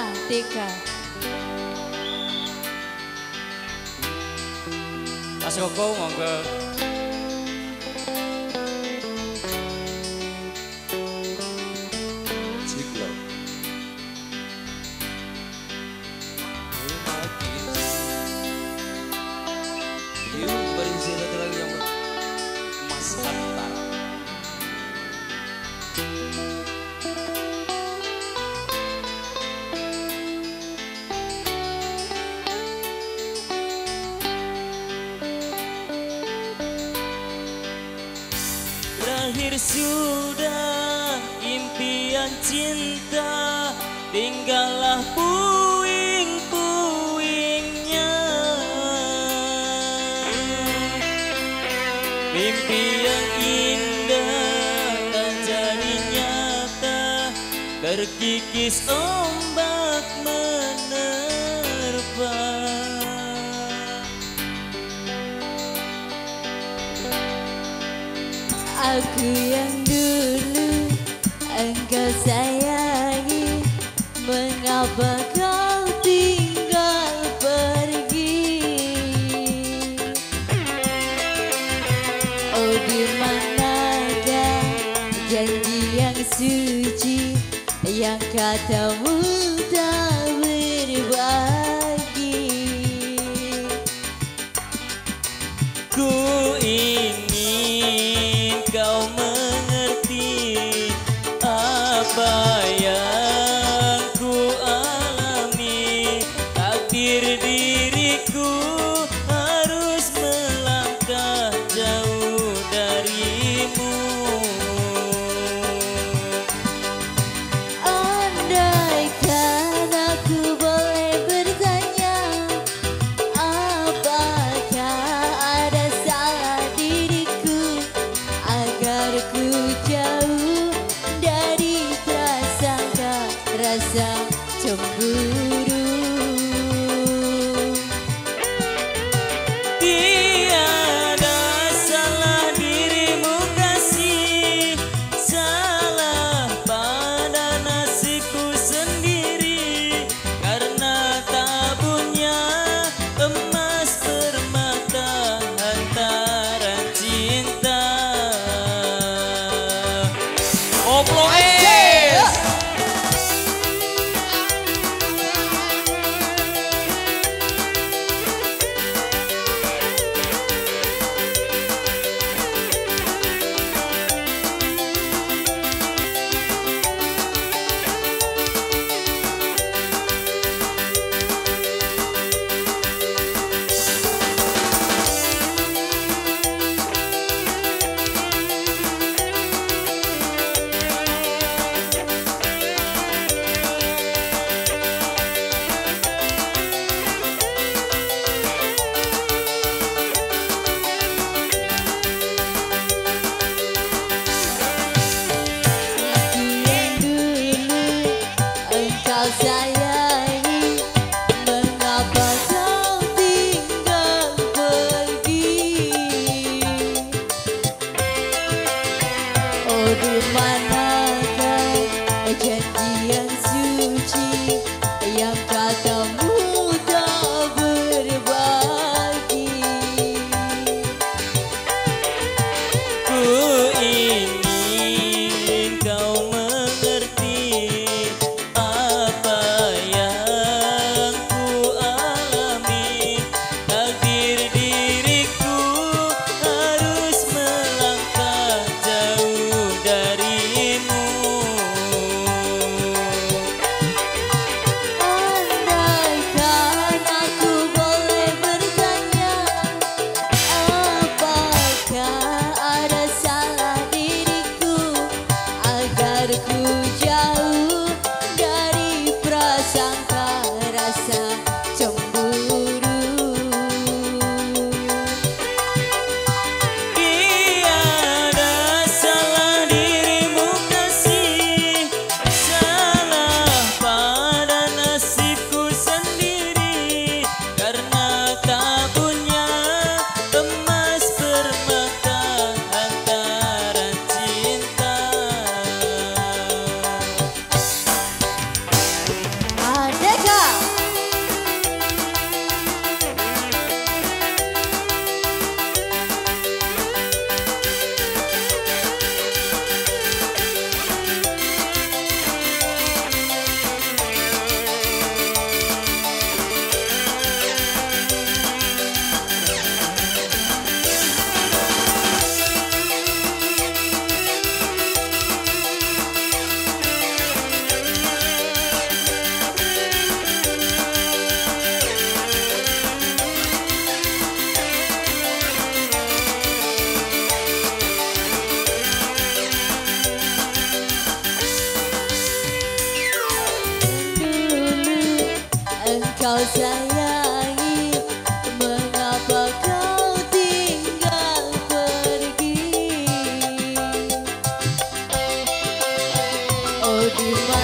Tika. Mas Koko monggo. Berakhir sudah impian cinta, tinggallah puing-puingnya. Mimpi yang indah tak jadi nyata, terkikis ombak menerpa. Aku yang dulu engkau sayangi, mengapa kau tinggal pergi? Oh, di manakah janji yang suci yang katamu tak berbagi? Ku ingin kau mengerti apa yang ku alami. Takdir diriku harus melangkah jauh darimu. Andaikan aku boleh bertanya, apakah ada salah diriku agar ku jauh dari prasangka rasa cemburu? Tiada salah dirimu kasih, salah pada nasibku sendiri, karena tak punya emas permata hantaran cinta. Oplo sayangi, mengapa kau tinggal pergi? Oh, di manakah janji yang suci yang katamu tak berbagi? ku ingin kau mengerti apa yang ku alami. Takdir diriku harus melangkah jauh darimu. di mana